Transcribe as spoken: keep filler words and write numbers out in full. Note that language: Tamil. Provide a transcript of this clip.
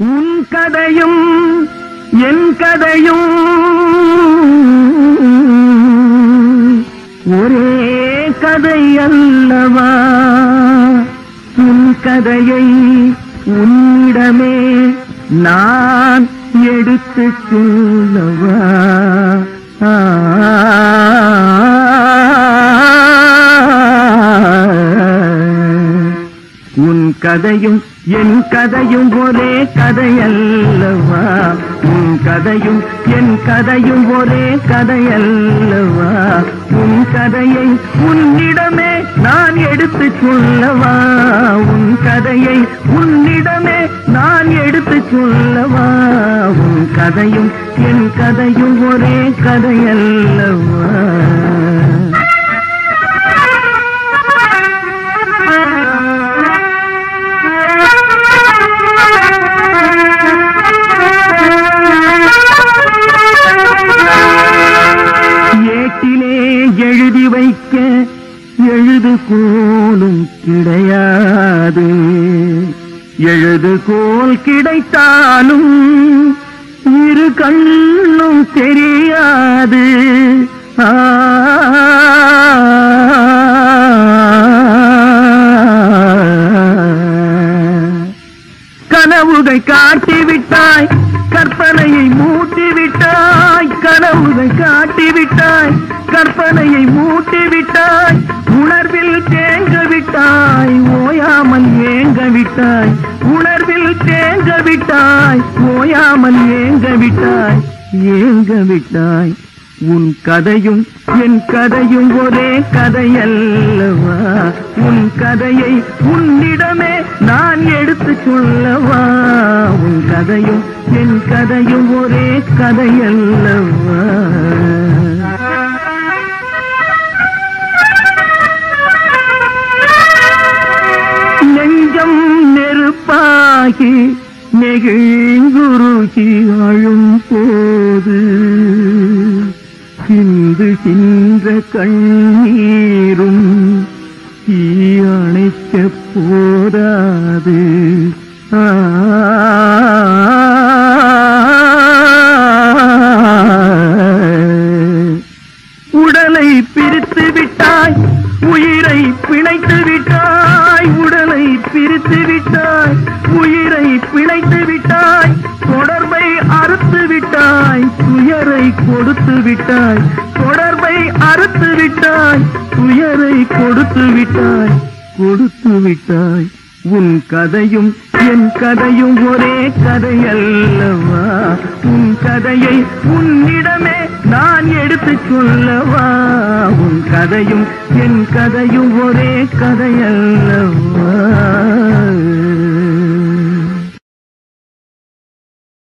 உன் கதையும் என் கதையும் ஒரே கதை அல்லவா? உன் கதையை உன்னிடமே நான் எடுத்து சொல்லவா? உன் கதையும் என் கதையும் ஒரே கதையல்லவா? உன் கதையும் என் கதையும் ஒரே கதையல்லவா? உன் கதையை உன்னிடமே நான் எடுத்து சொல்லவா? உன் கதையை உன்னிடமே நான் எடுத்து சொல்லவா? உன் கதையும் என் கதையும் ஒரே கதையல்லவா? ஏட்டிலே எழுதி வைக்க எழுதுகோலும் கிடையாது. எழுதுகோல் கிடைத்தாலும் இரு கண்ணும் தெரியாது. கனவுகள் காட்டிவிட்டாய், கற்பனையை மூட்டிவிட்டாய். கனவுகள் காட்டிவிட்டாய், கற்பனையை மூட்டிவிட்டாய். உணர்வில் தேங்க விட்டாய், ஓயாமல் ஏங்க விட்டாய். உணர்வில் தேங்க விட்டாய், ஓயாமல் ஏங்க விட்டாய், ஏங்க விட்டாய். உன் கதையும் என் கதையும் ஒரே கதையல்லவா? உன் கதையை உன்னிடமே நான் எடுத்து சொல்லவா? உன் கதையும் என் கதையும் ஒரே கதையல்லவா? நெஞ்சம் நெருப்பாகி நெகிழ்ந்துருகி அழும் போது சிந்துகின்ற கண்ணீரும் தீயணைக்க போதாது. உடலை பிரித்து விட்டாய், உயிரை பிணைத்து விட்டாய். உடலை பிரித்து விட்டாய், உயிரை பிணைத்து விட்டாய். தொடர்பை அறுத்து விட்டாய், துயரை கொடுத்து விட்டாய். தொடர்பை அறுத்து விட்டாய், துயரை கொடுத்து விட்டாய், கொடுத்து விட்டாய். உன் கதையும் என் கதையும் ஒரே கதையல்லவா? உன் கதையை உன்னிடமே நான் எடுத்து சொல்லவா? உன் கதையும் என் கதையும் ஒரே கதையல்லவா?